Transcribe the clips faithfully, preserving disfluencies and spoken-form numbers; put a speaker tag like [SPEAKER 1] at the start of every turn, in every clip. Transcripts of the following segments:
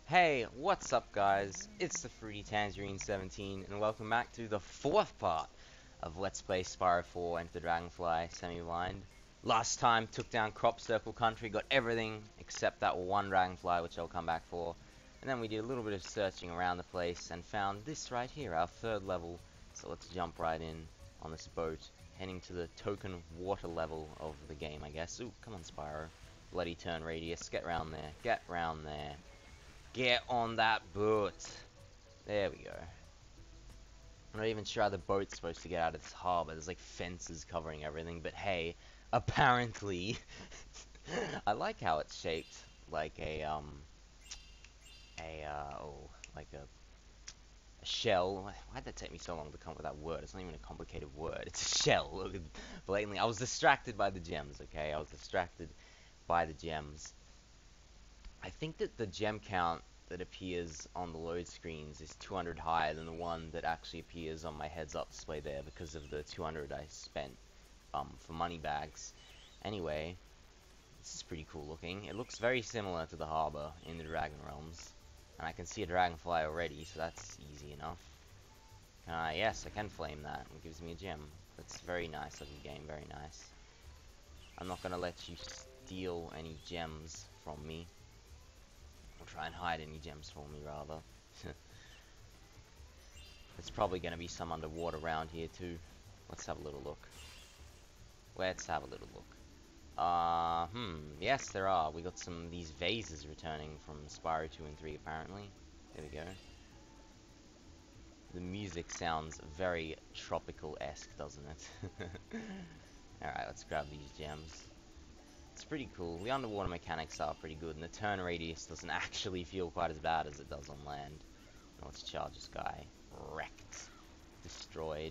[SPEAKER 1] Hey, what's up guys? It's the Fruity Tangerine seventeen and welcome back to the fourth part of Let's Play Spyro four and the Dragonfly semi-blind. Last time took down Crop Circle Country, got everything except that one Dragonfly which I'll come back for. And then we did a little bit of searching around the place and found this right here, our third level. So let's jump right in on this boat, heading to the token water level of the game I guess. Ooh, come on Spyro. Bloody turn radius, get round there, get round there. Get on that boat. There we go. I'm not even sure how the boat's supposed to get out of this harbor. There's like fences covering everything, but hey, apparently, I like how it's shaped like a um, a uh, oh, like a, a shell. Why'd that take me so long to come up with that word? It's not even a complicated word. It's a shell. Look, blatantly, I was distracted by the gems. Okay, I was distracted by the gems. I think that the gem count that appears on the load screens is two hundred higher than the one that actually appears on my heads-up display there because of the two hundred I spent um, for money bags. Anyway, this is pretty cool looking. It looks very similar to the harbor in the Dragon Realms. And I can see a Dragonfly already, so that's easy enough. Uh, yes, I can flame that. It gives me a gem. That's very nice looking game, very nice. I'm not gonna let you steal any gems from me. Or try and hide any gems for me, rather. There's probably going to be some underwater around here, too. Let's have a little look. Let's have a little look. Uh, hmm. Yes, there are. We got some of these vases returning from Spyro two and three, apparently. There we go. The music sounds very tropical-esque, doesn't it? Alright, let's grab these gems. It's pretty cool. The underwater mechanics are pretty good, and the turn radius doesn't actually feel quite as bad as it does on land. Now let's charge this guy. Wrecked. Destroyed.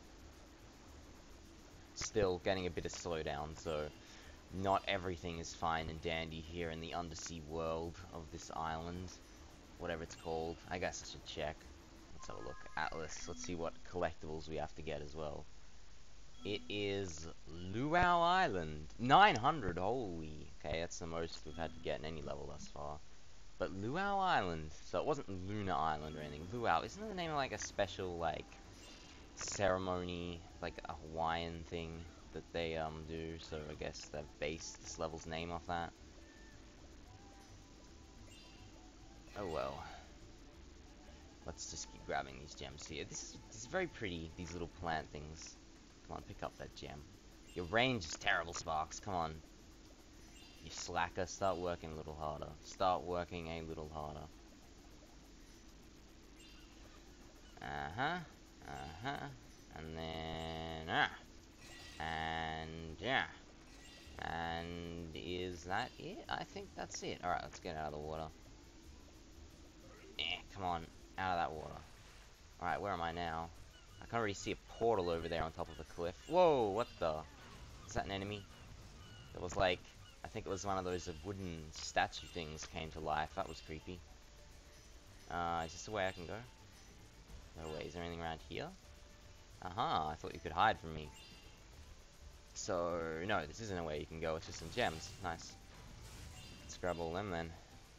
[SPEAKER 1] Still getting a bit of slowdown, so not everything is fine and dandy here in the undersea world of this island. Whatever it's called. I guess I should check. Let's have a look. Atlas. Let's see what collectibles we have to get as well. It is Luau Island. nine hundred, holy. Okay, that's the most we've had to get in any level thus far. But Luau Island, so it wasn't Luna Island or anything. Luau, isn't it the name of like a special, like, ceremony, like a Hawaiian thing that they, um, do? So I guess they've based this level's name off that. Oh well. Let's just keep grabbing these gems here. This is, this is very pretty, these little plant things. Come on, pick up that gem. Your range is terrible, Sparks. Come on. You slacker. Start working a little harder. Start working a little harder. Uh-huh. Uh-huh. And then... Ah. And... Yeah. And... Is that it? I think that's it. Alright, let's get out of the water. Eh, come on. Out of that water. Alright, where am I now? I can already see a portal over there on top of the cliff. Whoa, what the? Is that an enemy? It was like, I think it was one of those wooden statue things came to life. That was creepy. Uh, is this the way I can go? No way. Is there anything around here? Uh-huh, I thought you could hide from me. So, no, this isn't a way you can go. It's just some gems. Nice. Let's grab all them then.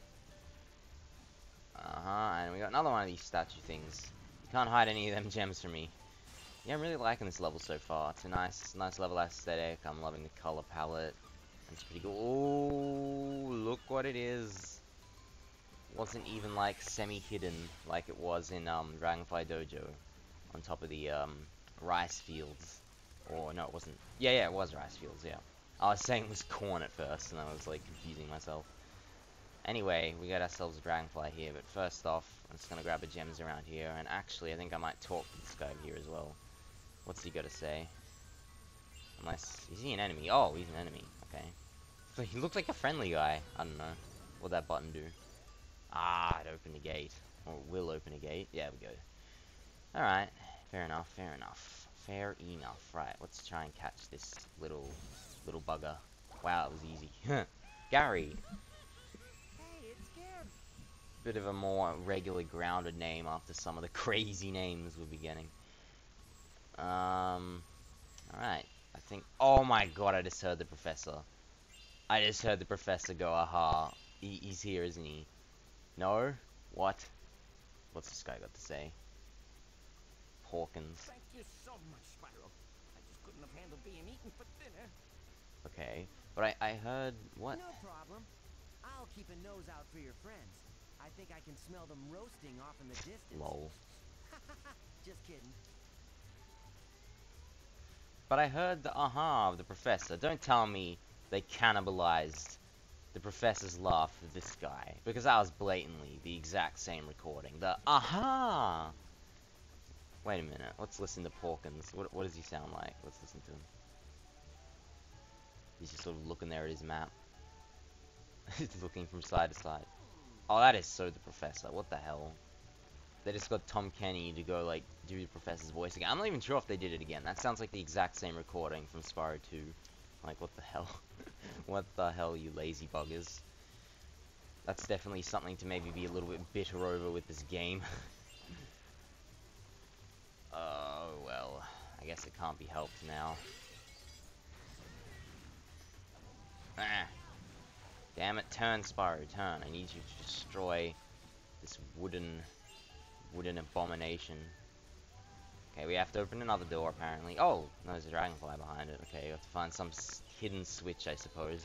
[SPEAKER 1] Uh-huh, and we got another one of these statue things. You can't hide any of them gems from me. Yeah, I'm really liking this level so far. It's a nice, nice level aesthetic. I'm loving the color palette. It's pretty cool. Oh, look what it is. Wasn't even like semi-hidden like it was in um, Dragonfly Dojo, on top of the um, rice fields. Or no, it wasn't. Yeah, yeah, it was rice fields. Yeah, I was saying it was corn at first, and I was like confusing myself. Anyway, we got ourselves a Dragonfly here, but first off, I'm just gonna grab the gems around here, and actually, I think I might talk to this guy over here as well. What's he got to say? Unless, is he an enemy? Oh, he's an enemy, okay. So he looked like a friendly guy. I don't know. What'd that button do? Ah, it opened a gate. Or it will open a gate. Yeah, we go. Alright, fair enough, fair enough. Fair enough. Right, let's try and catch this little, little bugger. Wow, it was easy. Gary! Bit of a more regular grounded name after some of the crazy names we'll be getting. Um, alright, I think, oh my god, I just heard the professor. I just heard the professor go, aha, he, he's here, isn't he? No? What? What's this guy got to say? Hawkins.
[SPEAKER 2] Thank you so much, Spyro. I just couldn't have handled being eaten for dinner.
[SPEAKER 1] Okay. But I, I heard... What?
[SPEAKER 3] No problem. I'll keep a nose out for your friends. I think I can smell them roasting off in the distance.
[SPEAKER 1] Lol.
[SPEAKER 3] Just kidding.
[SPEAKER 1] But I heard the aha of the professor. Don't tell me they cannibalized the professor's laugh for this guy. Because that was blatantly the exact same recording. The aha! Wait a minute. Let's listen to Porkins. What, what does he sound like? Let's listen to him. He's just sort of looking there at his map. He's looking from side to side. Oh, that is so the professor. What the hell? They just got Tom Kenny to go, like, do the professor's voice again. I'm not even sure if they did it again. That sounds like the exact same recording from Spyro two. Like, what the hell? What the hell, you lazy buggers? That's definitely something to maybe be a little bit bitter over with this game. Oh, well. I guess it can't be helped now. Ah. Damn it, turn, Spyro, turn. I need you to destroy this wooden... wooden abomination. Okay, we have to open another door, apparently. Oh, no, there's a dragonfly behind it. Okay, we have to find some s hidden switch, I suppose.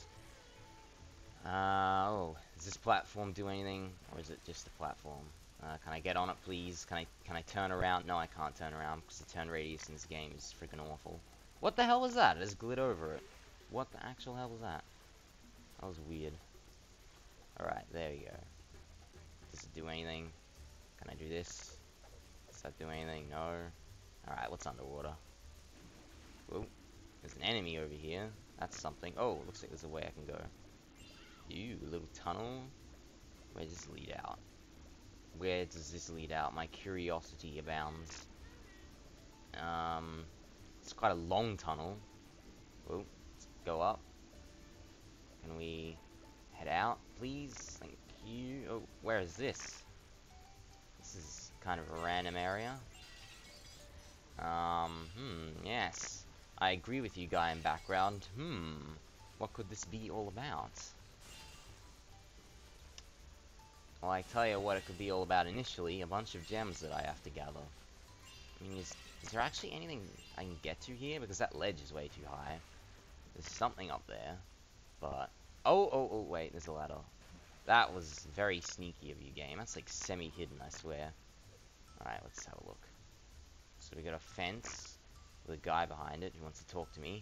[SPEAKER 1] Uh, oh, does this platform do anything? Or is it just a platform? Uh, can I get on it, please? Can I can I turn around? No, I can't turn around, because the turn radius in this game is freaking awful. What the hell was that? I just glid over it. What the actual hell was that? That was weird. Alright, there we go. Does it do anything? Can I do this? Does that do anything? No. Alright, what's underwater? Whoa. There's an enemy over here. That's something. Oh, looks like there's a way I can go. Ew, a little tunnel. Where does this lead out? Where does this lead out? My curiosity abounds. Um, it's quite a long tunnel. Whoa, let's go up. Can we head out, please? Thank you. Oh, where is this? This is kind of a random area. Um, hmm, yes. I agree with you, guy in background. Hmm, what could this be all about? Well, I tell you what it could be all about initially. A bunch of gems that I have to gather. I mean, is, is there actually anything I can get to here? Because that ledge is way too high. There's something up there. But... Oh, oh, oh, wait, there's a ladder. That was very sneaky of you, game. That's like semi-hidden, I swear. Alright, let's have a look. So we got a fence with a guy behind it who wants to talk to me.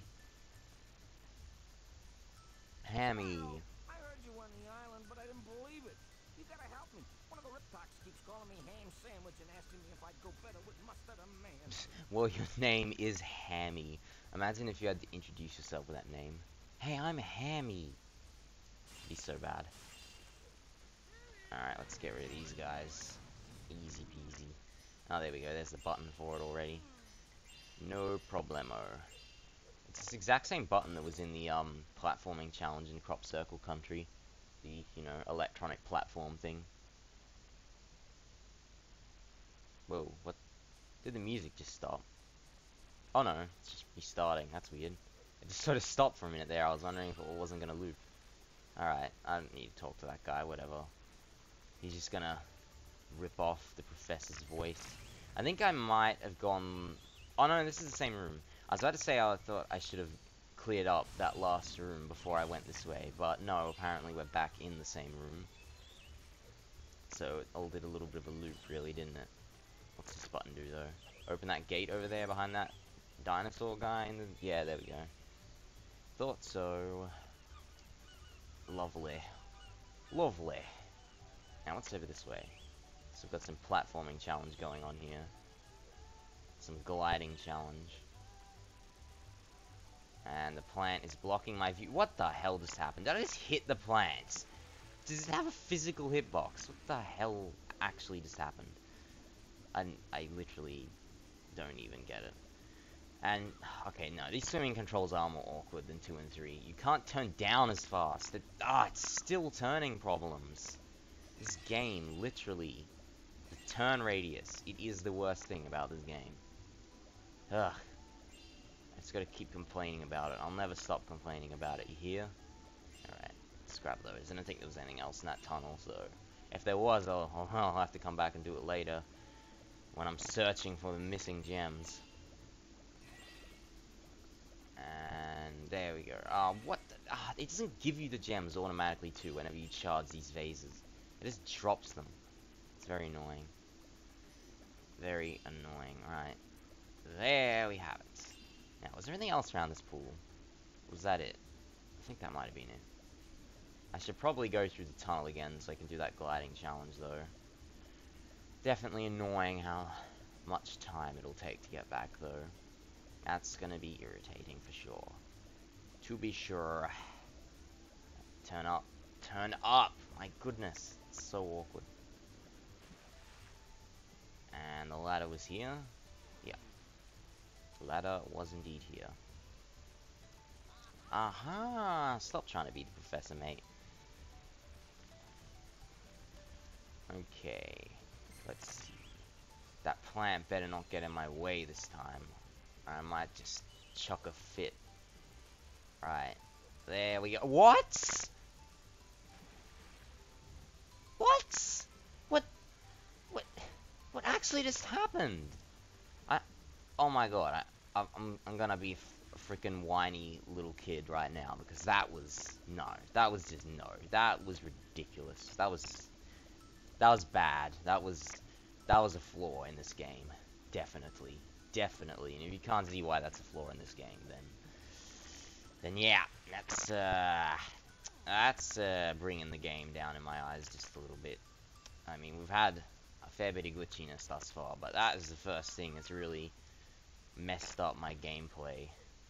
[SPEAKER 1] Hammy.
[SPEAKER 2] Wow, I heard you on the island, but I didn't believe it. You gotta help me. One of the Riptocs keeps calling me Ham Sandwich and asking me if I'd go better with mustard or man.
[SPEAKER 1] Well, your name is Hammy. Imagine if you had to introduce yourself with that name. Hey, I'm Hammy. Be so bad. Alright, let's get rid of these guys. Easy peasy. Oh, there we go. There's the button for it already. No problemo. It's the exact same button that was in the um platforming challenge in Crop Circle Country. The, you know, electronic platform thing. Whoa, what? Did the music just stop? Oh no, it's just restarting. That's weird. It just sort of stopped for a minute there. I was wondering if it wasn't going to loop. Alright, I don't need to talk to that guy, whatever. He's just gonna rip off the professor's voice. I think I might have gone... Oh no, this is the same room. I was about to say I thought I should have cleared up that last room before I went this way, but no, apparently we're back in the same room. So it all did a little bit of a loop, really, didn't it? What's this button do, though? Open that gate over there behind that dinosaur guy in the... Yeah, there we go. Thought so. Lovely. Lovely. Now let's over this way. So we've got some platforming challenge going on here. Some gliding challenge. And the plant is blocking my view. What the hell just happened? Did I just hit the plant? Does it have a physical hitbox? What the hell actually just happened? I, I literally don't even get it. And, okay, no, these swimming controls are more awkward than two and three. You can't turn down as fast. It, ah, it's still turning problems. This game, literally, the turn radius, it is the worst thing about this game. Ugh. I just gotta keep complaining about it. I'll never stop complaining about it, you hear? Alright, let's grab those. I don't think there was anything else in that tunnel, so... If there was, I'll, I'll I'll have to come back and do it later when I'm searching for the missing gems. And there we go. Ah, uh, what? The, ah, it doesn't give you the gems automatically too whenever you charge these vases. It just drops them. It's very annoying. Very annoying. Right. There we have it. Now, was there anything else around this pool? Was that it? I think that might have been it. I should probably go through the tunnel again so I can do that gliding challenge though. Definitely annoying how much time it'll take to get back though. That's gonna be irritating for sure. To be sure. Turn up. Turn up! My goodness. It's so awkward. And the ladder was here. Yeah. The ladder was indeed here. Aha! Stop trying to be the professor, mate. Okay. Let's see. That plant better not get in my way this time. Or I might just chuck a fit. Right. There we go. What? What? What? What? What actually just happened? I. Oh my god. I. I'm. I'm gonna be a freaking whiny little kid right now because that was no. That was just no. That was ridiculous. That was. That was bad. That was. That was a flaw in this game. Definitely. Definitely. And if you can't see why that's a flaw in this game, then. Then yeah, that's uh, that's uh, bringing the game down in my eyes just a little bit. I mean, we've had a fair bit of glitchiness thus far, but that is the first thing that's really messed up my gameplay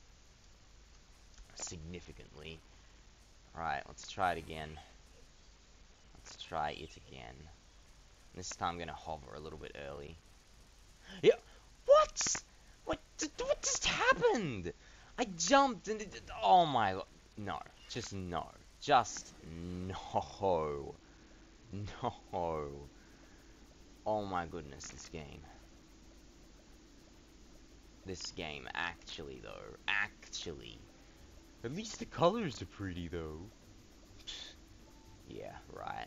[SPEAKER 1] significantly. Right, let's try it again. Let's try it again. This time I'm gonna hover a little bit early. Yeah, what? What? What just happened? I jumped and it, oh my god, no, just no, just no, no, oh my goodness, this game, this game, actually though, actually, at least the colors are pretty though, yeah, right,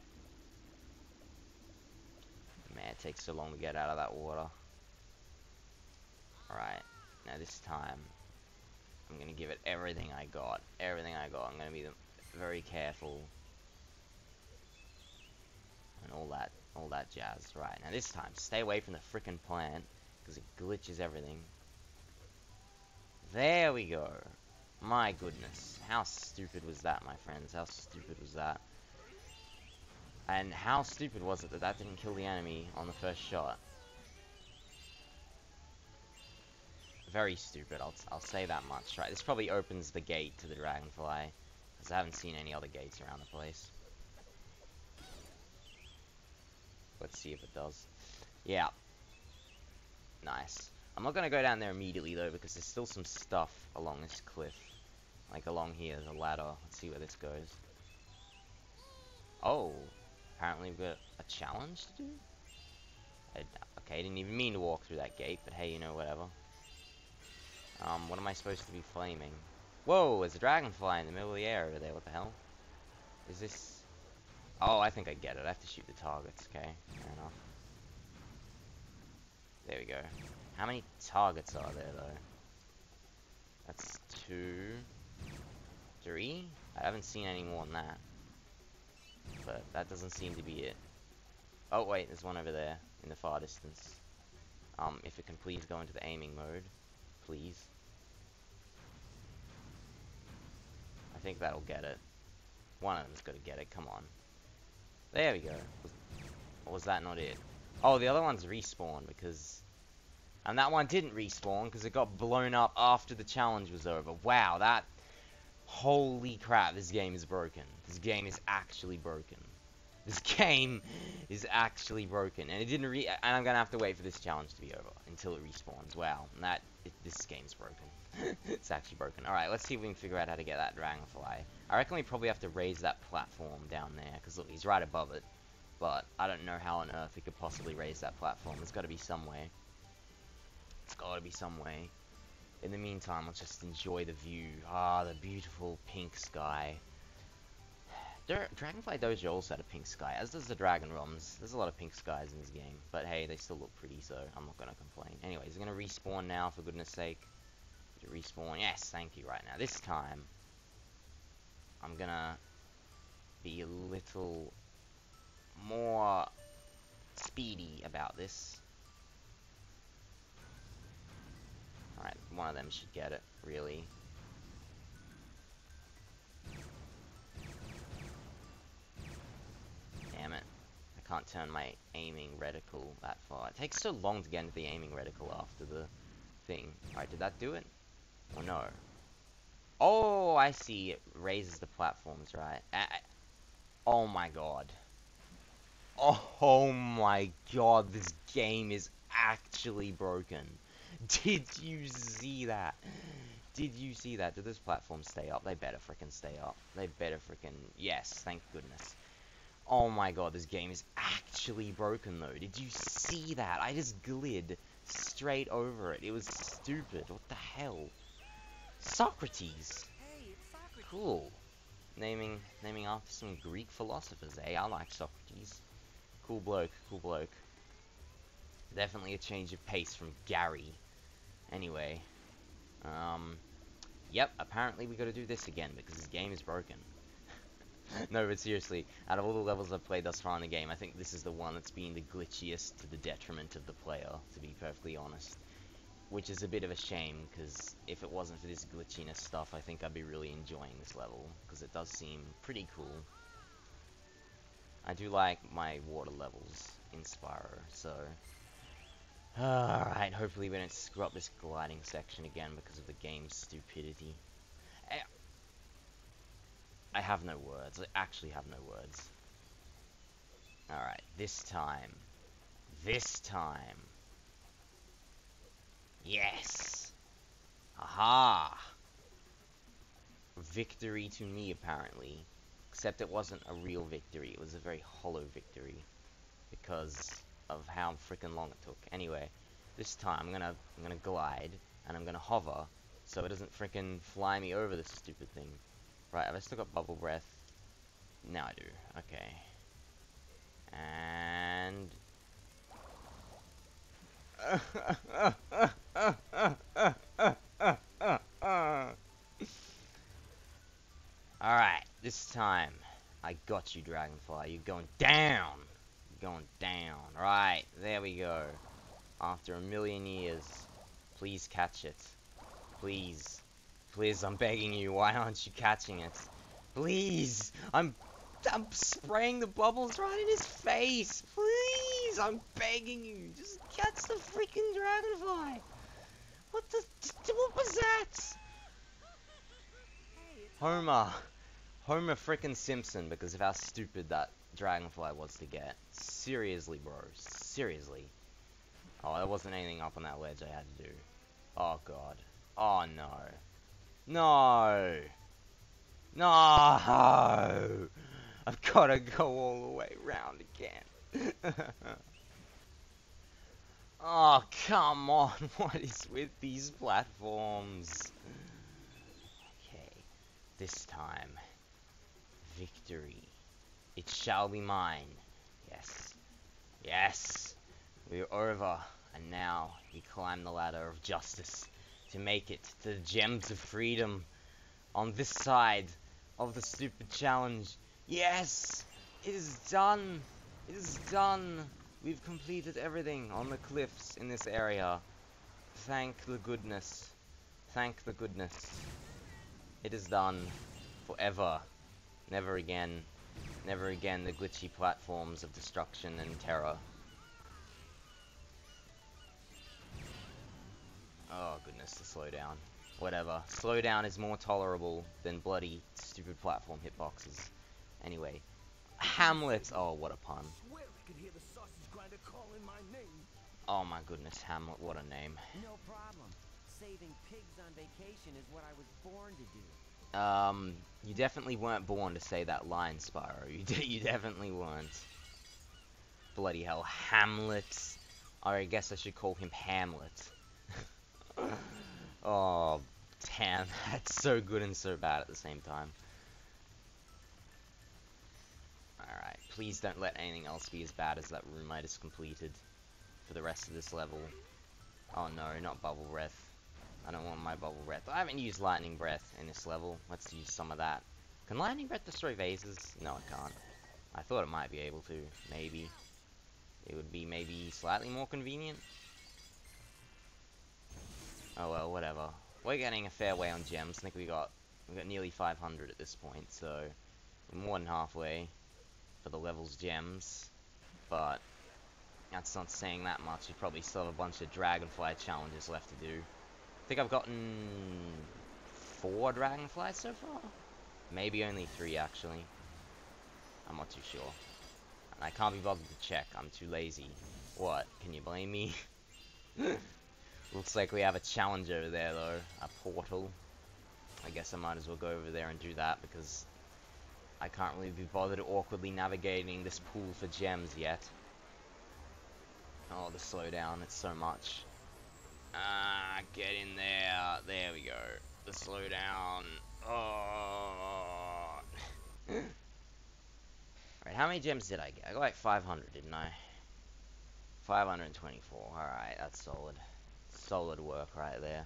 [SPEAKER 1] man, it takes so long to get out of that water, alright, now this time, I'm gonna give it everything I got. Everything I got. I'm gonna be very careful. And all that, all that jazz. Right, now this time, stay away from the frickin' plant, because it glitches everything. There we go. My goodness. How stupid was that, my friends? How stupid was that? And how stupid was it that that didn't kill the enemy on the first shot? Very stupid, I'll, I'll say that much. Right, this probably opens the gate to the Dragonfly, because I haven't seen any other gates around the place. Let's see if it does. Yeah. Nice. I'm not going to go down there immediately, though, because there's still some stuff along this cliff. Like, along here, there's a ladder. Let's see where this goes. Oh. Apparently we've got a challenge to do? I, okay, I didn't even mean to walk through that gate, but hey, you know, whatever. Um, what am I supposed to be flaming? Whoa, there's a dragonfly in the middle of the air over there. What the hell? Is this... Oh, I think I get it. I have to shoot the targets. Okay, fair enough. There we go. How many targets are there, though? That's two... Three? I haven't seen any more than that. But that doesn't seem to be it. Oh, wait, there's one over there in the far distance. Um, if it can please go into the aiming mode. Please. I think that'll get it. One of them's got to get it, come on. There we go. Was, or was that not it? Oh, the other one's respawned because... And that one didn't respawn because it got blown up after the challenge was over. Wow, that... Holy crap, this game is broken. This game is actually broken. This game is actually broken. And it didn't re- and I'm gonna have to wait for this challenge to be over until it respawns. Wow, and that it, this game's broken. It's actually broken. Alright, let's see if we can figure out how to get that Dragonfly. I reckon we probably have to raise that platform down there, because look, he's right above it. But I don't know how on earth we could possibly raise that platform. There's gotta be some way. It's gotta be some way. In the meantime, let's just enjoy the view. Ah, the beautiful pink sky. Dra Dragonfly Dodgy also had a pink sky, as does the Dragon Roms. There's a lot of pink skies in this game, but hey, they still look pretty, so I'm not gonna complain. Anyways, I'm gonna respawn now, for goodness sake. To respawn, yes, thank you right now. This time, I'm gonna be a little more speedy about this. Alright, one of them should get it, really. Damn it. I can't turn my aiming reticle that far. It takes so long to get into the aiming reticle after the thing. Alright, did that do it? Or no? Oh, I see. It raises the platforms, right? I, I, oh my god. Oh my god, this game is actually broken. Did you see that? Did you see that? Did those platforms stay up? They better frickin' stay up. They better frickin'... Yes, thank goodness. Oh my god, this game is actually broken though. Did you see that? I just glid straight over it. It was stupid. What the hell? Socrates.
[SPEAKER 3] Hey, it's Socrates.
[SPEAKER 1] Cool. Naming naming after some Greek philosophers, eh? I like Socrates. Cool bloke, cool bloke. Definitely a change of pace from Gary. Anyway. Um, yep, apparently we gotta do this again, because this game is broken. No, but seriously, out of all the levels I've played thus far in the game, I think this is the one that's been the glitchiest to the detriment of the player, to be perfectly honest. Which is a bit of a shame, because if it wasn't for this glitchiness stuff, I think I'd be really enjoying this level, because it does seem pretty cool. I do like my water levels in Spyro, so... Alright, hopefully we don't screw up this gliding section again because of the game's stupidity. I, I have no words. I actually have no words. Alright, this time. This time. Yes! Aha! Victory to me, apparently. Except it wasn't a real victory. It was a very hollow victory. Because of how freaking long it took. Anyway, this time I'm gonna I'm gonna glide and I'm gonna hover so it doesn't freaking fly me over this stupid thing. Right, have I still got bubble breath? Now I do. Okay. And alright, this time I got you, Dragonfly. You're going down. Going down. Right, there we go. After a million years. Please catch it. Please. Please, I'm begging you. Why aren't you catching it? Please. I'm I'm spraying the bubbles right in his face. Please. I'm begging you. Just catch the freaking dragonfly. What the... What was that? Homer. Homer frickin' Simpson, because of how stupid that dragonfly was to get. Seriously, bro. Seriously. Oh, there wasn't anything up on that ledge I had to do. Oh, God. Oh, no. No! No! I've got to go all the way round again. Oh, come on. What is with these platforms? Okay. This time. Victory. It shall be mine. Yes. Yes. We're over. And now we climb the ladder of justice to make it to the gems of freedom on this side of the stupid challenge. Yes! It is done! It is done! We've completed everything on the cliffs in this area. Thank the goodness. Thank the goodness. It is done. Forever. Never again. Never again the glitchy platforms of destruction and terror. Oh goodness, the slowdown. Whatever. Slowdown is more tolerable than bloody, stupid platform hitboxes. Anyway. Hamlet! Oh, what a pun.
[SPEAKER 2] Swear I could hear the sausage grinder calling my name.
[SPEAKER 1] Oh my goodness, Hamlet, what a name.
[SPEAKER 3] No problem. Saving pigs on vacation is what I was born to do.
[SPEAKER 1] Um, you definitely weren't born to say that line, Spyro. You, de you definitely weren't. Bloody hell, Hamlet. Or I guess I should call him Hamlet. Oh, damn, that's so good and so bad at the same time. please don't let anything else be as bad as that room I just completed for the rest of this level. Oh no, not bubble breath. I don't want my bubble breath. I haven't used lightning breath in this level. Let's use some of that. Can lightning breath destroy vases? No, it can't. I thought it might be able to. Maybe. It would be maybe slightly more convenient. Oh well, whatever. We're getting a fair way on gems. I think we got we got nearly five hundred at this point, so we're more than halfway for the level's gems. But that's not saying that much. We probably still have a bunch of Dragonfly challenges left to do. I think I've gotten four Dragonflies so far? Maybe only three, actually. I'm not too sure. And I can't be bothered to check. I'm too lazy. What? Can you blame me? Looks like we have a challenge over there, though. A portal. I guess I might as well go over there and do that, because I can't really be bothered awkwardly navigating this pool for gems yet. Oh, the slowdown. It's so much. Ah, get in there. There we go. The slowdown. Oh. Right, how many gems did I get? I got like five hundred, didn't I? five hundred twenty-four. Alright, that's solid. Solid work right there.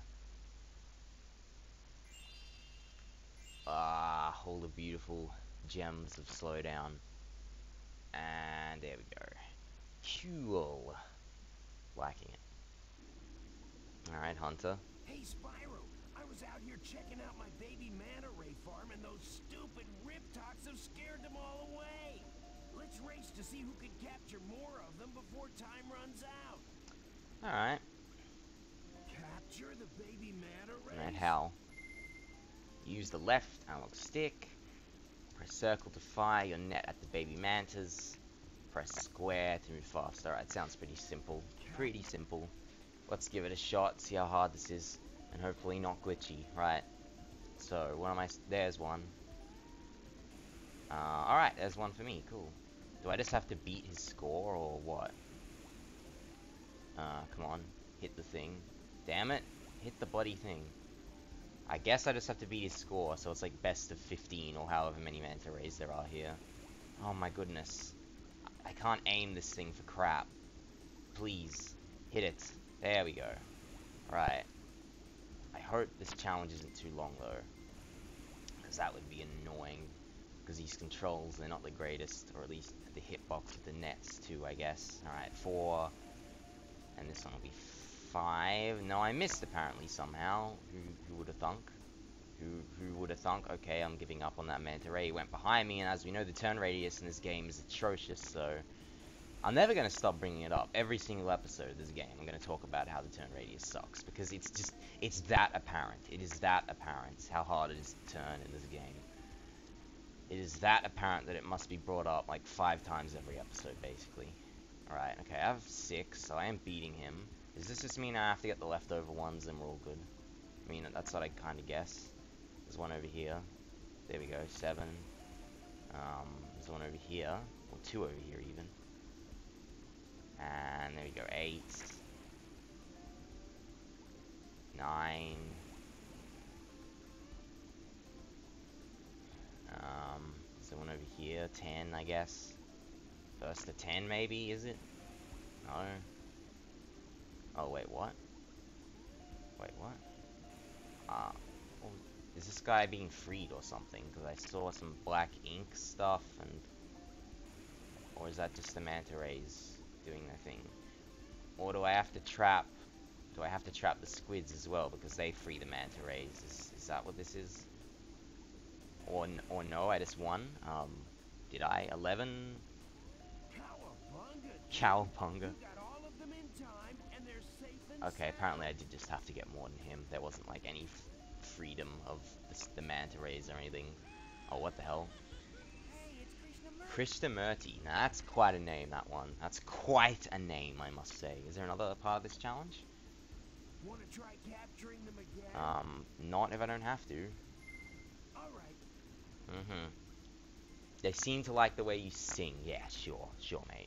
[SPEAKER 1] Ah, all the beautiful gems of slowdown. And there we go. Cool. Liking it. Alright, Hunter.
[SPEAKER 2] Hey, Spyro, I was out here checking out my baby manta ray farm, and those stupid riptocs have scared them all away. Let's race to see who can capture more of them before time runs out.
[SPEAKER 1] Alright.
[SPEAKER 2] Capture the baby manta rays?
[SPEAKER 1] Alright, how? Use the left analog stick. Press circle to fire your net at the baby mantas. Press square to move fast. Alright, sounds pretty simple. Pretty simple. Let's give it a shot, see how hard this is. And hopefully not glitchy. Right. So, what am I... There's one. Uh, alright, there's one for me. Cool. Do I just have to beat his score, or what? Uh, come on. Hit the thing. Damn it. Hit the bloody thing. I guess I just have to beat his score, so it's like best of fifteen, or however many manta rays there are here. Oh my goodness. I can't aim this thing for crap. Please. Hit it. There we go. Right. I hope this challenge isn't too long, though. Because that would be annoying. Because these controls, they're not the greatest. Or at least the hitbox with the nets, too, I guess. Alright, four. And this one will be five. No, I missed, apparently, somehow. Who, who would have thunk? Who, who would have thunk? Okay, I'm giving up on that manta ray. He went behind me, and as we know, the turn radius in this game is atrocious, so... I'm never going to stop bringing it up. Every single episode of this game, I'm going to talk about how the turn radius sucks. Because it's just, it's that apparent. It is that apparent how hard it is to turn in this game. It is that apparent that it must be brought up like five times every episode, basically. Alright, okay, I have six, so I am beating him. Does this just mean I have to get the leftover ones and we're all good? I mean, that's what I kind of guess. There's one over here. There we go, seven. Um, there's one over here. Or two over here, even. And there we go, eight, nine, um, is there one over here, ten, I guess, first to ten, maybe, is it? No, oh, wait, what, wait, what, ah, uh, oh, is this guy being freed or something, because I saw some black ink stuff, and, or is that just the manta rays doing their thing? Or do I have to trap, do I have to trap the squids as well, because they free the manta rays? Is, is that what this is? Or, or no, I just won? Um, did I? eleven? Cowabunga. Okay, apparently I did just have to get more than him. There wasn't like any f freedom of the, the manta rays or anything. Oh, what the hell? Krishnamurti. Now that's quite a name, that one. That's quite a name, I must say. Is there another part of this challenge?
[SPEAKER 2] Want to try capturing them again?
[SPEAKER 1] Um, not if I don't have to.
[SPEAKER 2] Alright.
[SPEAKER 1] Mm-hmm. They seem to like the way you sing. Yeah, sure. Sure, mate.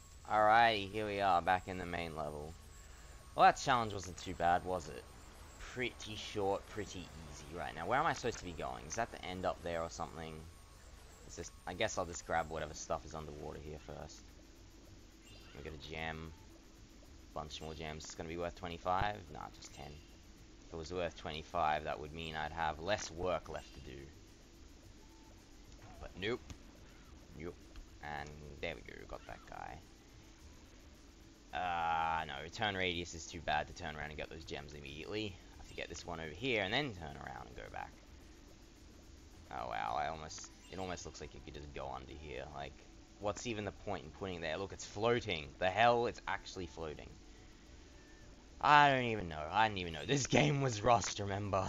[SPEAKER 1] Alrighty, here we are, back in the main level. Well, that challenge wasn't too bad, was it? pretty short, pretty easy right now. Where am I supposed to be going? Is that the end up there or something? Is this, I guess I'll just grab whatever stuff is underwater here first. We got a gem. Bunch more gems. It's gonna be worth twenty-five? Nah, just ten. If it was worth twenty-five, that would mean I'd have less work left to do. But nope. Nope. And there we go, got that guy. Uh, no, return radius is too bad to turn around and get those gems immediately. I have to get this one over here and then turn around and go back. Oh wow, I almost, it almost looks like you could just go under here. Like, what's even the point in putting it there? Look, it's floating. The hell, it's actually floating. I don't even know. I didn't even know. This game was rushed, remember?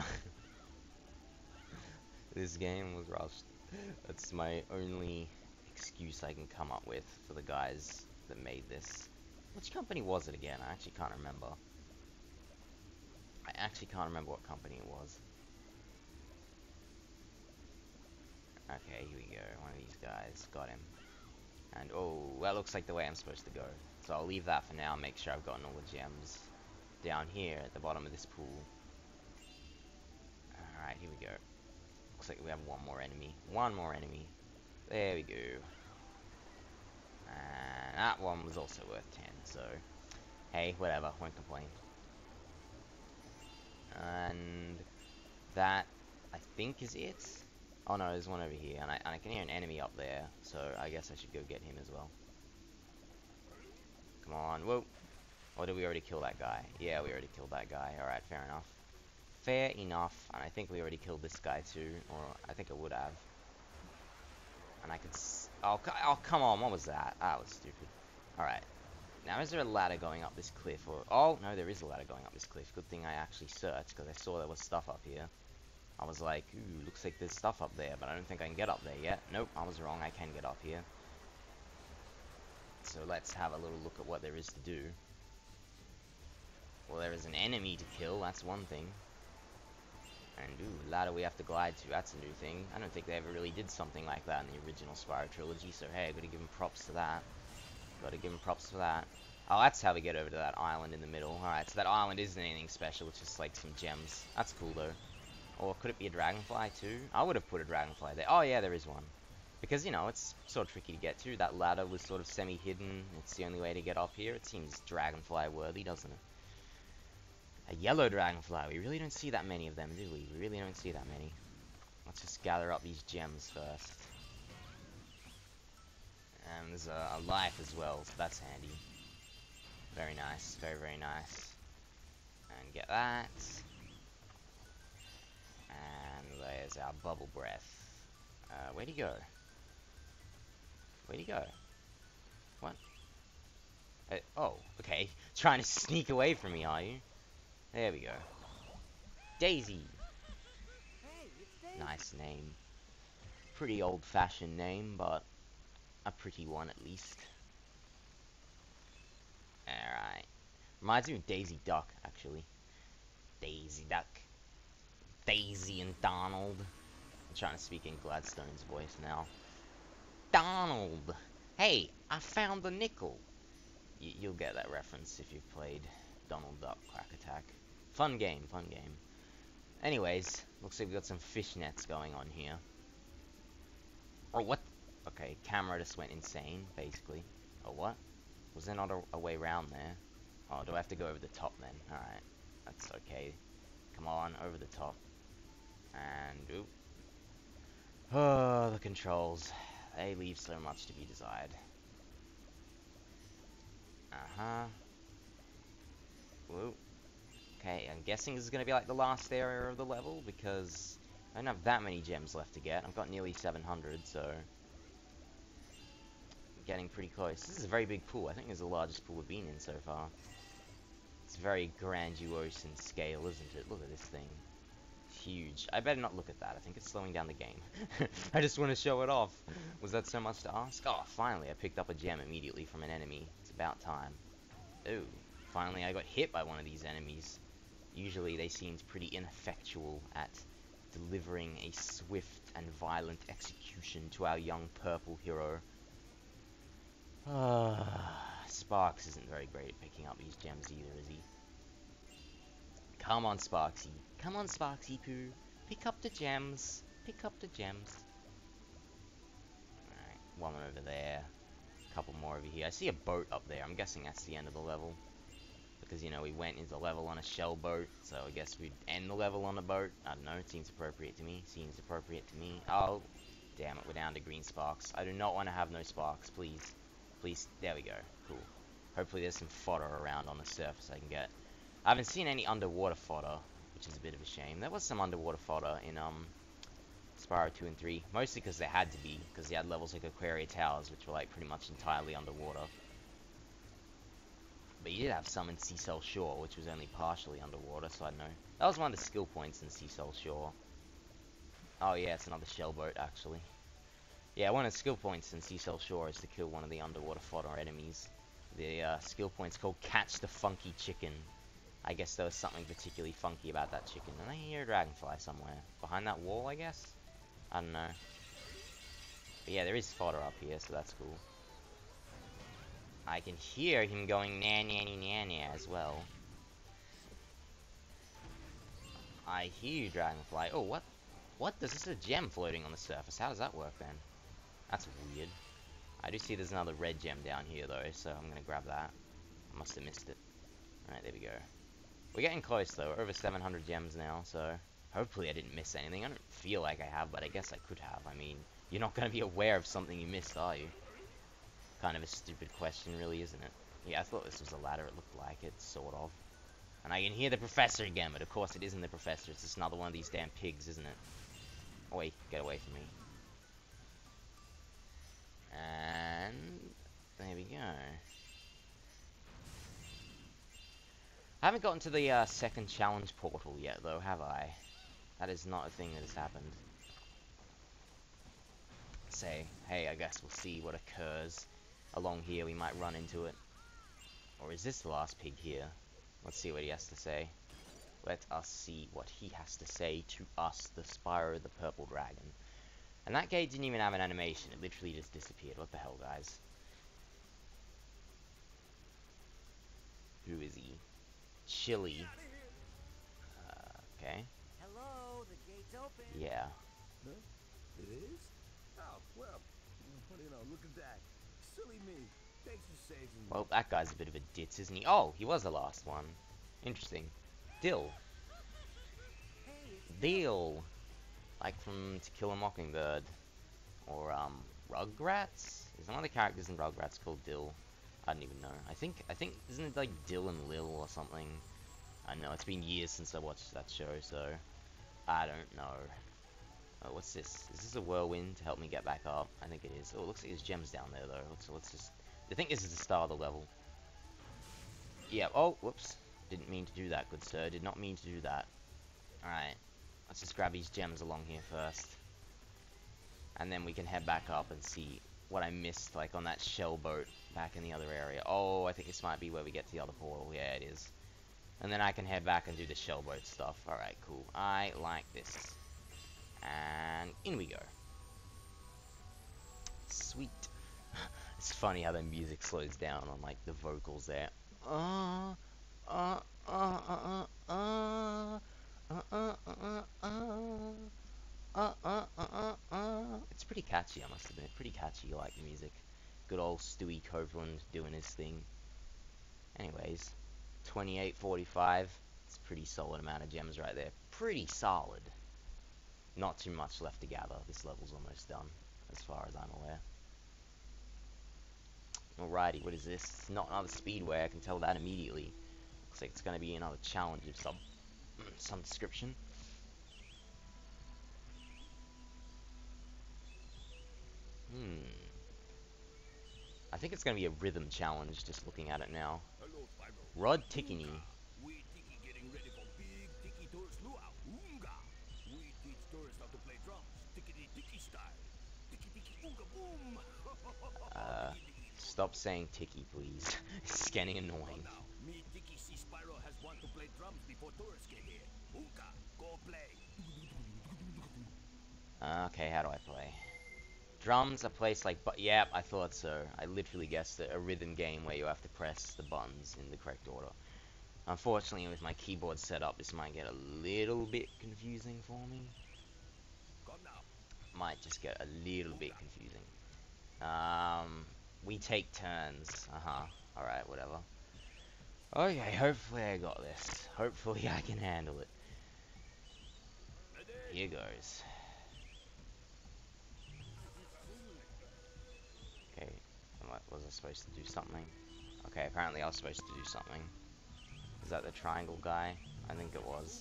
[SPEAKER 1] This game was rushed. That's my only excuse I can come up with for the guys that made this. Which company was it again? I actually can't remember. I actually can't remember what company it was. Okay, here we go. One of these guys. Got him. And, oh, that looks like the way I'm supposed to go. So I'll leave that for now, make sure I've gotten all the gems down here at the bottom of this pool. Alright, here we go. Looks like we have one more enemy. One more enemy. There we go. And that one was also worth ten, so hey, whatever, won't complain. And that, I think, is it. Oh no, there's one over here, and I, and I can hear an enemy up there, so I guess I should go get him as well. Come on, whoa. Or did we already kill that guy? Yeah, we already killed that guy. Alright, fair enough. Fair enough, and I think we already killed this guy too, or I think I would have. And I could s oh, oh, come on, what was that? That was stupid. Alright. Now, is there a ladder going up this cliff? Or oh, no, there is a ladder going up this cliff. Good thing I actually searched, because I saw there was stuff up here. I was like, ooh, looks like there's stuff up there, but I don't think I can get up there yet. Nope, I was wrong, I can get up here. So let's have a little look at what there is to do. Well, there is an enemy to kill, that's one thing. And, ooh, ladder we have to glide to, that's a new thing. I don't think they ever really did something like that in the original Spyro trilogy, so hey, I gotta give them props to that. Gotta give them props for that. Oh, that's how we get over to that island in the middle. Alright, so that island isn't anything special, it's just like some gems. That's cool, though. Or could it be a dragonfly, too? I would have put a dragonfly there. Oh, yeah, there is one. Because, you know, it's sort of tricky to get to. That ladder was sort of semi-hidden. It's the only way to get up here. It seems dragonfly-worthy, doesn't it? A yellow dragonfly. We really don't see that many of them, do we? We really don't see that many. Let's just gather up these gems first. And there's a, a life as well, so that's handy. Very nice. Very, very nice. And get that. And there's our bubble breath. Uh, where'd he go? Where'd he go? What? Uh, oh, okay. Trying to sneak away from me, are you? There we go. Daisy.
[SPEAKER 3] Hey, it's Daisy.
[SPEAKER 1] Nice name. Pretty old-fashioned name, but a pretty one at least. Alright. Reminds me of Daisy Duck, actually. Daisy Duck. Daisy and Donald. I'm trying to speak in Gladstone's voice now. Donald! Hey, I found the nickel! Y you'll get that reference if you've played Donald Duck Quack Attack. Fun game, fun game. Anyways, looks like we've got some fishnets going on here. Oh, what? Okay, camera just went insane, basically. Oh, what? Was there not a, a way around there? Oh, do I have to go over the top then? Alright, that's okay. Come on, over the top. And, oop. Oh, the controls. They leave so much to be desired. Uh-huh. Whoa. Okay, I'm guessing this is going to be like the last area of the level, because I don't have that many gems left to get. I've got nearly seven hundred, so I'm getting pretty close. This is a very big pool. I think it's the largest pool we've been in so far. It's very grandiose in scale, isn't it? Look at this thing. It's huge. I better not look at that. I think it's slowing down the game. I just want to show it off. Was that so much to ask? Oh, finally, I picked up a gem immediately from an enemy. It's about time. Ooh. Finally, I got hit by one of these enemies. Usually, they seemed pretty ineffectual at delivering a swift and violent execution to our young purple hero. Ah, Sparks isn't very great at picking up these gems either, is he? Come on, Sparksy. Come on, Sparksy Poo. Pick up the gems. Pick up the gems. Alright, one over there. A couple more over here. I see a boat up there. I'm guessing that's the end of the level. Because, you know, we went into level on a shell boat. So I guess we'd end the level on a boat. I don't know. It seems appropriate to me. Seems appropriate to me. Oh, damn it. We're down to green sparks. I do not want to have no sparks. Please. Please. There we go. Cool. Hopefully there's some fodder around on the surface I can get. I haven't seen any underwater fodder, which is a bit of a shame. There was some underwater fodder in um Spyro two and three, mostly because there had to be, because they had levels like Aquaria Towers, which were like pretty much entirely underwater. But you did have some in Seasell Shore, which was only partially underwater, so I don't know. That was one of the skill points in Seasell Shore. Oh yeah, it's another shell boat, actually. Yeah, one of the skill points in Seasell Shore is to kill one of the underwater fodder enemies. The uh, skill point's called Catch the Funky Chicken. I guess there was something particularly funky about that chicken. And I hear a dragonfly somewhere. Behind that wall, I guess? I don't know. But yeah, there is fodder up here, so that's cool. I can hear him going na na na na na as well. I hear you, dragonfly. Oh, what? What? This is a gem floating on the surface. How does that work then? That's weird. I do see there's another red gem down here though, so I'm gonna grab that. I must have missed it. Alright, there we go. We're getting close though, we're over seven hundred gems now, so hopefully I didn't miss anything. I don't feel like I have, but I guess I could have. I mean, you're not gonna be aware of something you missed, are you? Kind of a stupid question, really, isn't it? Yeah, I thought this was a ladder, it looked like it, sort of. And I can hear the professor again, but of course it isn't the professor, it's just another one of these damn pigs, isn't it? Oh wait, get away from me. And there we go. I haven't gotten to the uh, second challenge portal yet, though, have I? That is not a thing that has happened. Say, hey, I guess we'll see what occurs along here. We might run into it. Or is this the last pig here? Let's see what he has to say. Let us see what he has to say to us, the Spyro the Purple Dragon. And that gate didn't even have an animation. It literally just disappeared. What the hell, guys? Who is he? Chili. Uh, okay.
[SPEAKER 3] Hello, the gate's open.
[SPEAKER 1] Yeah.
[SPEAKER 2] Huh? It is? Oh, well, you know, look at that. Silly me. Thanks for saving me.
[SPEAKER 1] Well, that guy's a bit of a ditz, isn't he? Oh, he was the last one. Interesting. Dill.
[SPEAKER 3] Hey, it's
[SPEAKER 1] Dill. Like from To Kill a Mockingbird. Or, um, Rugrats? Is one of the characters in Rugrats called Dill? I don't even know. I think, I think, isn't it like Dill and Lil or something? I don't know, it's been years since I watched that show, so I don't know. Oh, what's this? Is this a whirlwind to help me get back up? I think it is. Oh, it looks like there's gems down there, though. Let's, let's just... I think this is the start of the level. Yeah, oh, whoops. Didn't mean to do that, good sir. Did not mean to do that. Alright. Let's just grab these gems along here first. And then we can head back up and see what I missed, like, on that shell boat back in the other area. Oh, I think this might be where we get to the other portal. Yeah, it is. And then I can head back and do the shell boat stuff. Alright, cool. I like this. And in we go. Sweet. It's funny how the music slows down on, like, the vocals there. Uh, uh, uh, uh, uh, uh, uh, uh, uh, uh, uh, uh, uh, uh. It's pretty catchy, I must admit. Pretty catchy, like the music. Good old Stewie Copeland doing his thing. Anyways, twenty-eight forty-five. It's a pretty solid amount of gems right there. Pretty solid. Not too much left to gather. This level's almost done, as far as I'm aware. Alrighty, what is this? It's not another speedway, I can tell that immediately. Looks like it's going to be another challenge of some, some description. Hmm. I think it's going to be a rhythm challenge, just looking at it now.
[SPEAKER 2] Hello, Spyro.
[SPEAKER 1] Rod Tickany.
[SPEAKER 2] We Tiki getting ready for big Tiki tourist luau. Oonga. We teach tourists how to play drums. Tickety Tiki style. Tiki Tiki Oonga boom.
[SPEAKER 1] Uh, stop saying Tiki, please. It's getting annoying.
[SPEAKER 2] Now, me Tiki see Spyro has want to play drums before tourists get here. Oonga, go play.
[SPEAKER 1] Okay, how do I play? Drums are placed like, but yeah, I thought so. I literally guessed it. A rhythm game where you have to press the buttons in the correct order. Unfortunately, with my keyboard setup, this might get a little bit confusing for me. Might just get a little bit confusing. Um, we take turns. Uh-huh. Alright, whatever. Okay, hopefully I got this. Hopefully I can handle it. Here goes. Okay, was I supposed to do something? Okay, apparently I was supposed to do something. Is that the triangle guy? I think it was.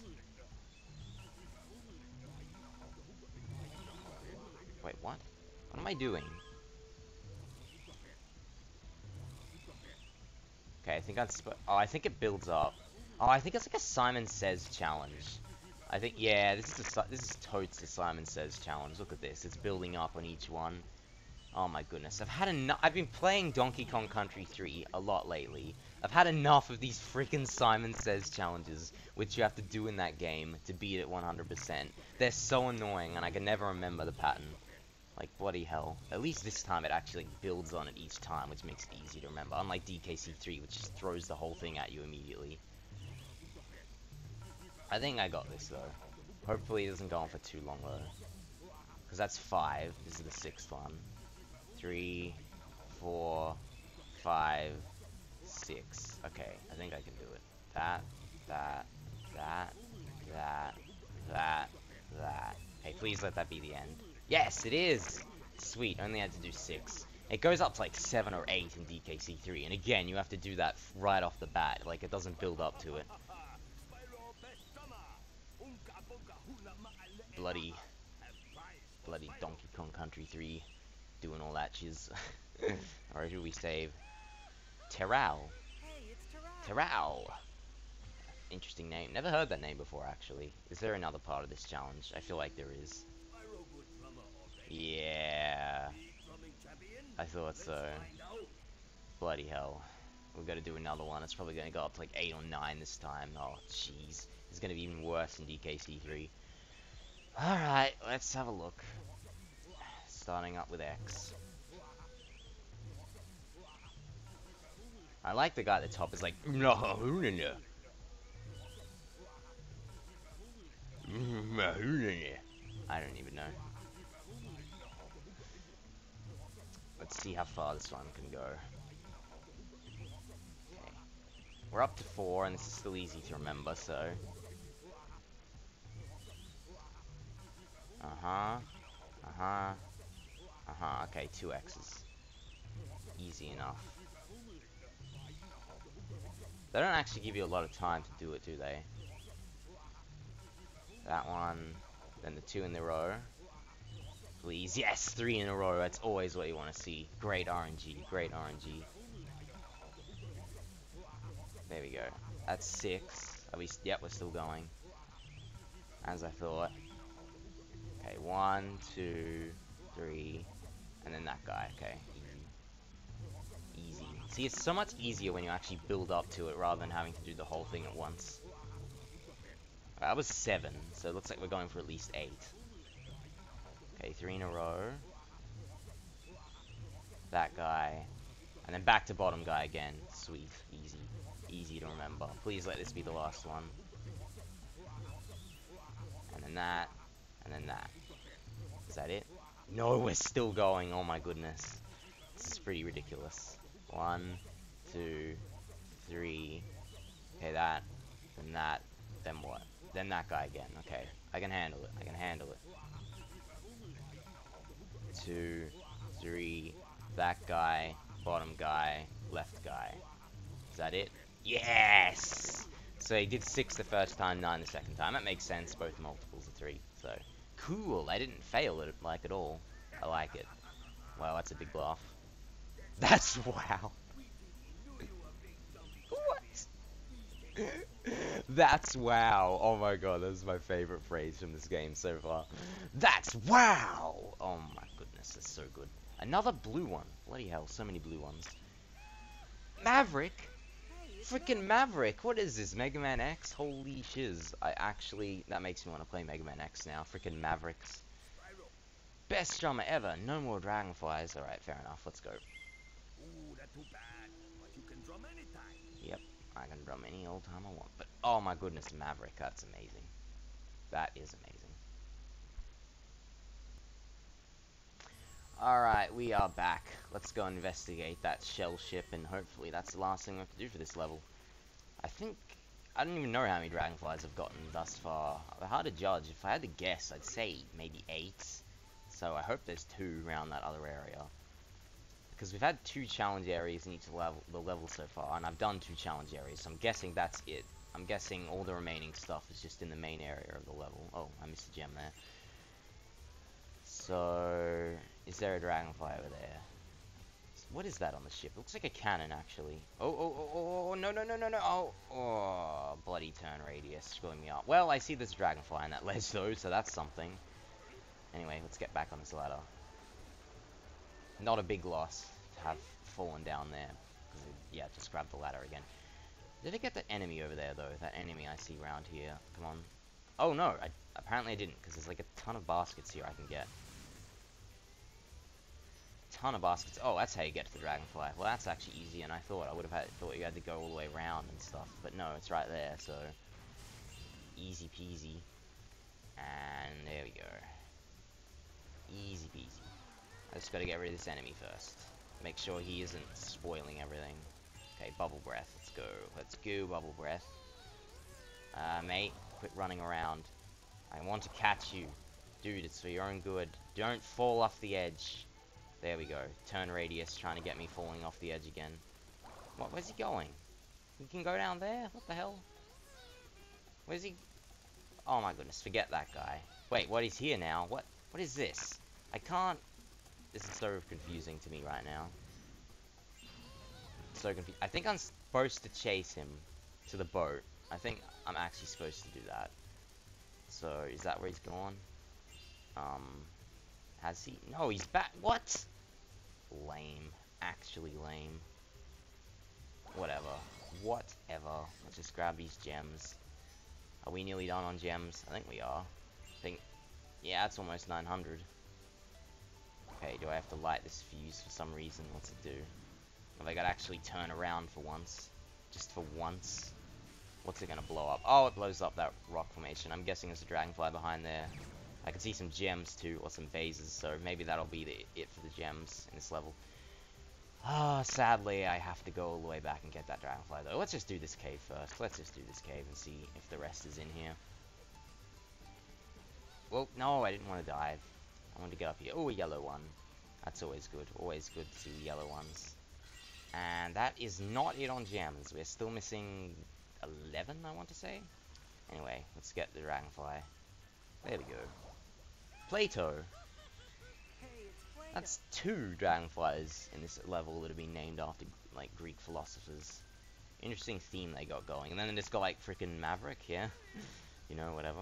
[SPEAKER 1] Wait, what? What am I doing? Okay, I think I'm sp- oh, I think it builds up. Oh, I think it's like a Simon Says challenge. I think, yeah, this is a, this is totes the Simon Says challenge. Look at this, it's building up on each one. Oh my goodness, I've had enough. I've been playing Donkey Kong Country three a lot lately. I've had enough of these freaking Simon Says challenges, which you have to do in that game to beat it one hundred percent. They're so annoying, and I can never remember the pattern. Like, bloody hell. At least this time it actually builds on it each time, which makes it easy to remember. Unlike D K C three, which just throws the whole thing at you immediately. I think I got this, though. Hopefully it doesn't go on for too long, though. Because that's five. This is the sixth one. Three, four, five, six. Okay, I think I can do it. That, that, that, that, that, that. Hey, please let that be the end. Yes, it is! Sweet, only had to do six. It goes up to like seven or eight in D K C three, and again, you have to do that right off the bat. Like, it doesn't build up to it. Bloody, bloody Donkey Kong Country three. Doing all that shiz. Alright, who we save? Terral.
[SPEAKER 3] Hey, it's Tarai.
[SPEAKER 1] Terral. Interesting name. Never heard that name before, actually. Is there another part of this challenge? I feel like there is. Yeah. I thought so. Bloody hell. We've got to do another one. It's probably going to go up to like eight or nine this time. Oh, jeez. It's going to be even worse than D K C three. Alright, let's have a look. Starting up with X. I like the guy at the top is like, no, no, no. I don't even know. Let's see how far this one can go. Okay. We're up to four, and this is still easy to remember, so. Uh-huh. Uh-huh. Uh-huh, okay, two X's. Easy enough. They don't actually give you a lot of time to do it, do they? That one, then the two in the row. Please, yes, three in a row, that's always what you want to see. Great R N G, great R N G. There we go. That's six. At least, yep, we're still going. As I thought. Okay, one, two, three, and then that guy, okay. Easy. Easy. See, it's so much easier when you actually build up to it rather than having to do the whole thing at once. Right, that was seven, so it looks like we're going for at least eight. Okay, three in a row. That guy. And then back to bottom guy again. Sweet. Easy. Easy to remember. Please let this be the last one. And then that. And then that. Is that it? No, we're still going. Oh my goodness. This is pretty ridiculous. One, two, three. Okay, that. Then that. Then what? Then that guy again. Okay. I can handle it. I can handle it. Two, three. That guy. Bottom guy. Left guy. Is that it? Yes! So he did six the first time, nine the second time. That makes sense. Both multiples of three. So, cool. I didn't fail it like at all. I like it. Wow, that's a big laugh. That's wow. What? That's wow. Oh my god, that's my favorite phrase from this game so far. That's wow! Oh my goodness, that's so good. Another blue one. Bloody hell, so many blue ones. Maverick? Freaking Maverick! What is this? Mega Man X? Holy shiz. I actually, that makes me want to play Mega Man X now. Freaking Mavericks. Best drummer ever. No more Dragonflies. Alright, fair enough. Let's go.
[SPEAKER 2] Ooh, that's too bad. But you can drum anytime.
[SPEAKER 1] Yep. I can drum any old time I want. But oh my goodness, Maverick, that's amazing. That is amazing. Alright, we are back. Let's go investigate that shell ship, and hopefully that's the last thing we have to do for this level. I think... I don't even know how many dragonflies I've gotten thus far. They're hard to judge. If I had to guess, I'd say maybe eight. So I hope there's two around that other area. Because we've had two challenge areas in each level, the level so far, and I've done two challenge areas, so I'm guessing that's it. I'm guessing all the remaining stuff is just in the main area of the level. Oh, I missed a gem there. So, is there a dragonfly over there? What is that on the ship? It looks like a cannon, actually. Oh, oh, oh, oh, oh, no, no, no, no, no. Oh, oh, bloody turn radius screwing me up. Well, I see there's a dragonfly in that ledge, though, so that's something. Anyway, let's get back on this ladder. Not a big loss to have fallen down there. Because, yeah, just grab the ladder again. Did I get that enemy over there, though? That enemy I see around here. Come on. Oh, no. I, apparently I didn't, because there's like a ton of baskets here I can get. Ton of baskets. Oh, that's how you get to the dragonfly. Well, that's actually easy, and I thought I would have had thought you had to go all the way around and stuff. But no, it's right there, so... Easy peasy. And there we go. Easy peasy. I just gotta get rid of this enemy first. Make sure he isn't spoiling everything. Okay, bubble breath. Let's go. Let's go, bubble breath. Uh, mate, quit running around. I want to catch you. Dude, it's for your own good. Don't fall off the edge. There we go. Turn radius, trying to get me falling off the edge again. What? Where's he going? He can go down there? What the hell? Where's he? Oh my goodness, forget that guy. Wait, what? He's here now? What? What is this? I can't... This is so confusing to me right now. So confused. I think I'm supposed to chase him to the boat. I think I'm actually supposed to do that. So, is that where he's gone? Um, has he? No, he's back. What? Lame. Actually lame. Whatever. Whatever. Let's just grab these gems. Are we nearly done on gems? I think we are. I think... Yeah, it's almost nine hundred. Okay, do I have to light this fuse for some reason? What's it do? Have I got to actually turn around for once? Just for once? What's it going to blow up? Oh, it blows up that rock formation. I'm guessing there's a dragonfly behind there. I can see some gems too, or some vases, so maybe that'll be the, it for the gems in this level. Ah, oh, sadly, I have to go all the way back and get that dragonfly, though. Let's just do this cave first. Let's just do this cave and see if the rest is in here. Well, no, I didn't want to dive. I wanted to get up here. Oh, a yellow one. That's always good. Always good to see the yellow ones. And that is not it on gems. We're still missing eleven, I want to say. Anyway, let's get the dragonfly. There we go. Plato.
[SPEAKER 3] Hey, it's Plato.
[SPEAKER 1] That's two dragonflies in this level that have been named after, like, Greek philosophers. Interesting theme they got going. And then they just got, like, freaking Maverick, yeah? You know, whatever.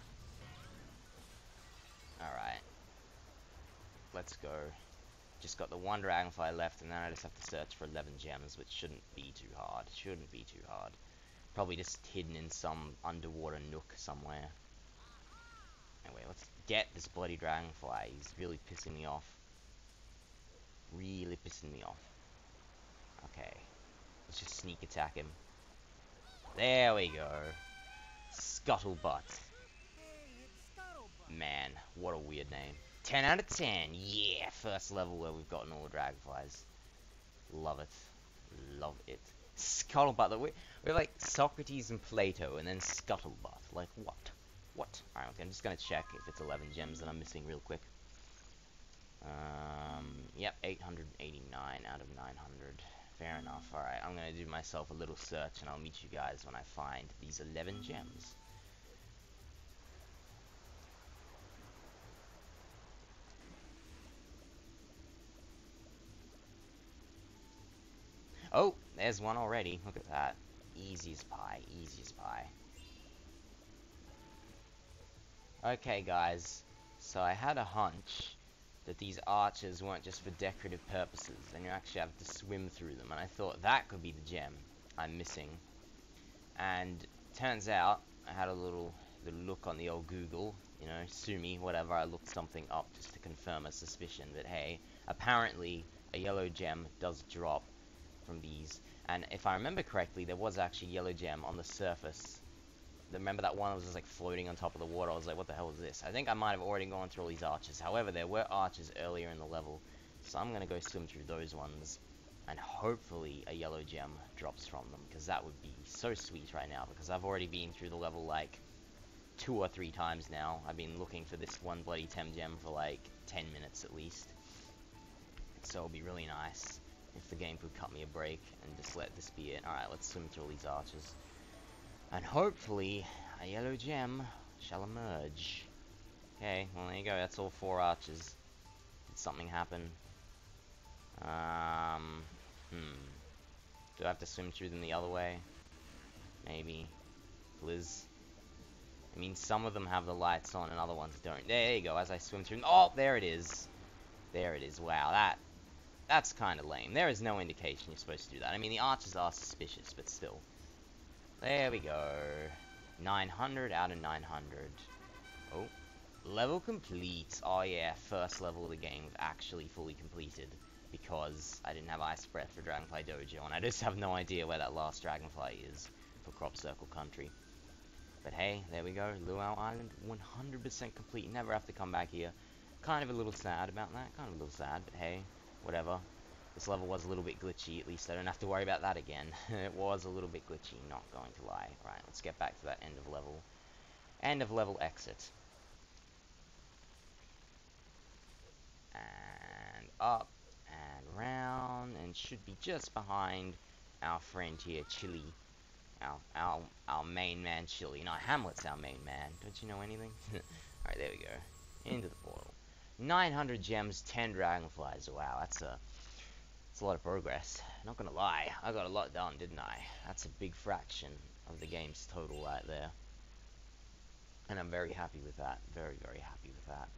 [SPEAKER 1] Alright. Let's go. Just got the one dragonfly left, and then I just have to search for eleven gems, which shouldn't be too hard. Shouldn't be too hard. Probably just hidden in some underwater nook somewhere. Anyway, let's get this bloody dragonfly. He's really pissing me off. Really pissing me off. Okay. Let's just sneak attack him. There we go. Scuttlebutt.
[SPEAKER 3] Hey, it's Scuttlebutt.
[SPEAKER 1] Man, what a weird name. ten out of ten. Yeah, first level where we've gotten all the dragonflies. Love it. Love it. Scuttlebutt. We're, we're like Socrates and Plato, and then Scuttlebutt. Like, what? What? Alright, okay, I'm just gonna check if it's eleven gems that I'm missing real quick. Um, yep, eight hundred eighty-nine out of nine hundred. Fair enough. Alright, I'm gonna do myself a little search, and I'll meet you guys when I find these eleven gems. Oh, there's one already. Look at that. Easy as pie. Easy as pie. Okay, guys. So I had a hunch that these arches weren't just for decorative purposes, and you actually have to swim through them. And I thought that could be the gem I'm missing. And turns out, I had a little, little look on the old Google. You know, sue me, whatever. I looked something up just to confirm a suspicion that, hey, apparently a yellow gem does drop from these. And if I remember correctly, there was actually yellow gem on the surface. Remember that one that was just like floating on top of the water? I was like, what the hell is this? I think I might have already gone through all these arches. However, there were arches earlier in the level, so I'm gonna go swim through those ones, and hopefully a yellow gem drops from them, because that would be so sweet right now, because I've already been through the level like two or three times now. I've been looking for this one bloody Tem gem for like ten minutes at least. So it'll be really nice if the game could cut me a break and just let this be it. Alright, let's swim through all these arches. And hopefully, a yellow gem shall emerge. Okay, well there you go, that's all four arches. Did something happen? Um, hmm. Do I have to swim through them the other way? Maybe. Liz? I mean, some of them have the lights on and other ones don't. There you go, as I swim through them. Oh, there it is. There it is. Wow, that... That's kind of lame. There is no indication you're supposed to do that. I mean, the arches are suspicious, but still. There we go. nine hundred out of nine hundred. Oh. Level complete. Oh yeah, first level of the game we've actually fully completed. Because I didn't have Ice Breath for Dragonfly Dojo, and I just have no idea where that last Dragonfly is for Crop Circle Country. But hey, there we go. Luau Island, one hundred percent complete. Never have to come back here. Kind of a little sad about that. Kind of a little sad, but hey, whatever. This level was a little bit glitchy, at least I don't have to worry about that again. It was a little bit glitchy, not going to lie. Right, let's get back to that end of level. End of level exit. And up, and round, and should be just behind our friend here, Chili. Our, our, our main man, Chili. No, Hamlet's our main man. Don't you know anything? Alright, there we go. Into the portal. nine hundred gems, ten dragonflies. Wow, that's a... It's a lot of progress. Not gonna lie, I got a lot done, didn't I? That's a big fraction of the game's total right there. And I'm very happy with that. Very, very happy with that.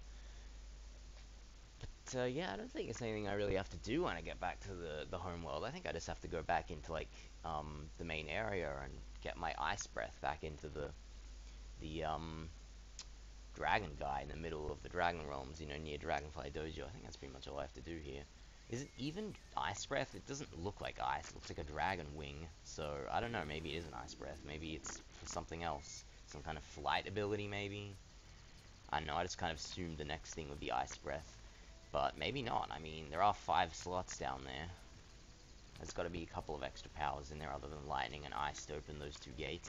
[SPEAKER 1] But, uh, yeah, I don't think it's anything I really have to do when I get back to the, the home world. I think I just have to go back into, like, um, the main area and get my Ice Breath back into the, the, um, dragon guy in the middle of the Dragon Realms, you know, near Dragonfly Dojo. I think that's pretty much all I have to do here. Is it even Ice Breath? It doesn't look like ice. It looks like a dragon wing. So, I don't know. Maybe it is an Ice Breath. Maybe it's for something else. Some kind of flight ability, maybe? I don't know. I just kind of assumed the next thing would be Ice Breath. But maybe not. I mean, there are five slots down there. There's got to be a couple of extra powers in there other than lightning and ice to open those two gates.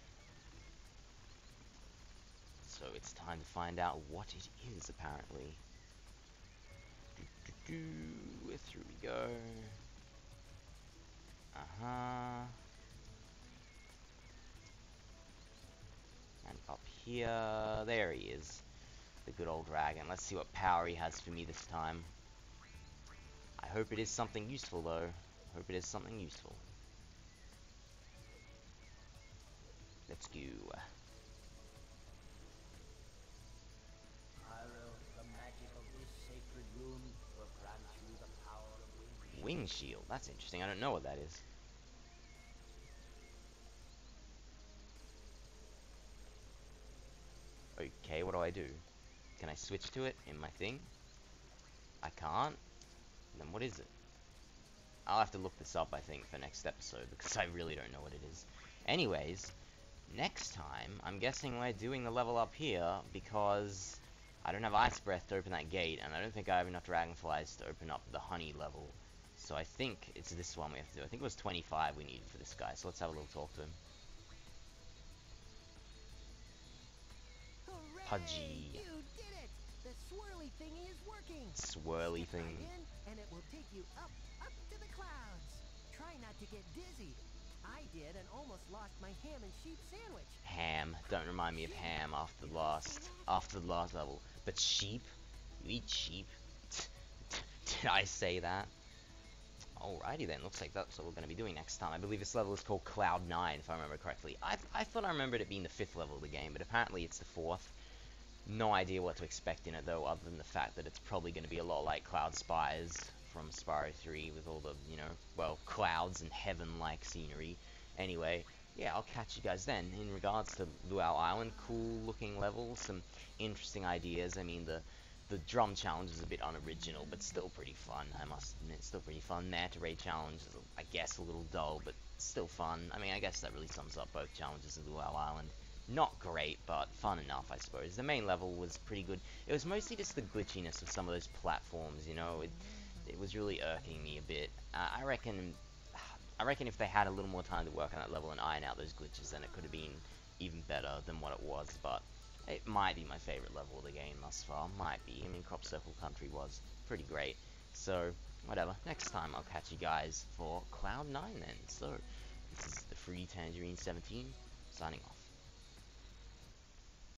[SPEAKER 1] So, it's time to find out what it is, apparently. Through we go. Uh-huh. And up here, there he is. The good old dragon. Let's see what power he has for me this time. I hope it is something useful, though. Hope it is something useful. Let's go. Wing shield. That's interesting. I don't know what that is. Okay, what do I do? Can I switch to it in my thing? I can't? Then what is it? I'll have to look this up, I think, for next episode, because I really don't know what it is. Anyways, next time, I'm guessing we're doing the level up here, because I don't have Ice Breath to open that gate, and I don't think I have enough Dragonflies to open up the Honey level. So I think it's this one we have to do. I think it was twenty-five we needed for this guy, so let's have a little talk to him. Pudgy.
[SPEAKER 3] You did it! The swirly thingy is working.
[SPEAKER 1] Swirly thing.
[SPEAKER 3] In, and it will take you up, up to the clouds. Try not to get dizzy. I did and almost lost my ham and sheep sandwich.
[SPEAKER 1] Ham. Don't remind me of ham after the last, after the last level. But sheep? You eat sheep? Did I say that? Alrighty then, looks like that's what we're going to be doing next time. I believe this level is called Cloud nine, if I remember correctly. I, I thought I remembered it being the fifth level of the game, but apparently it's the fourth. No idea what to expect in it, though, other than the fact that it's probably going to be a lot like Cloud Spires from Spyro three, with all the, you know, well, clouds and heaven-like scenery. Anyway, yeah, I'll catch you guys then. In regards to Luau Island, cool-looking level, some interesting ideas. I mean, the the drum challenge is a bit unoriginal, but still pretty fun, I must admit. Still pretty fun. Manta Ray challenge is, I guess, a little dull, but still fun. I mean, I guess that really sums up both challenges of Luau Island. Not great, but fun enough, I suppose. The main level was pretty good. It was mostly just the glitchiness of some of those platforms, you know. It, it was really irking me a bit. Uh, I reckon... I reckon if they had a little more time to work on that level and iron out those glitches, then it could have been even better than what it was, but it might be my favorite level of the game thus far. Might be. I mean, Crop Circle Country was pretty great. So, whatever. Next time I'll catch you guys for Cloud nine then. So, this is the Free Tangerine seventeen, signing off.